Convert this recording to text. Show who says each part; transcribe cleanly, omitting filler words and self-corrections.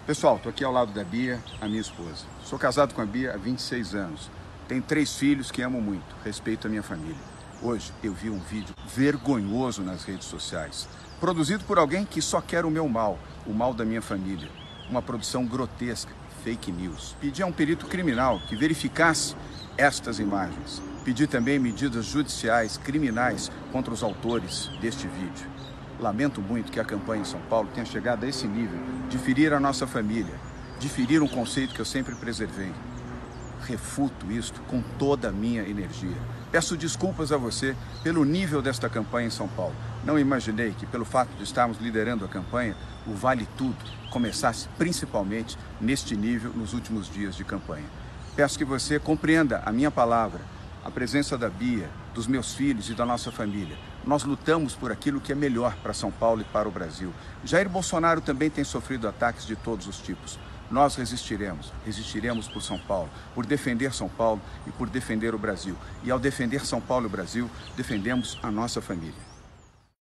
Speaker 1: Pessoal, estou aqui ao lado da Bia, a minha esposa. Sou casado com a Bia há 26 anos. Tenho 3 filhos que amo muito, respeito a minha família. Hoje eu vi um vídeo vergonhoso nas redes sociais, produzido por alguém que só quer o meu mal, o mal da minha família. Uma produção grotesca, fake news. Pedi a um perito criminal que verificasse estas imagens. Pedi também medidas judiciais criminais contra os autores deste vídeo. Lamento muito que a campanha em São Paulo tenha chegado a esse nível de ferir a nossa família, de ferir um conceito que eu sempre preservei. Refuto isto com toda a minha energia. Peço desculpas a você pelo nível desta campanha em São Paulo. Não imaginei que, pelo fato de estarmos liderando a campanha, o Vale Tudo começasse principalmente neste nível nos últimos dias de campanha. Peço que você compreenda a minha palavra, a presença da Bia, dos meus filhos e da nossa família. Nós lutamos por aquilo que é melhor para São Paulo e para o Brasil. Jair Bolsonaro também tem sofrido ataques de todos os tipos. Nós resistiremos por São Paulo, por defender São Paulo e por defender o Brasil. E ao defender São Paulo e o Brasil, defendemos a nossa família.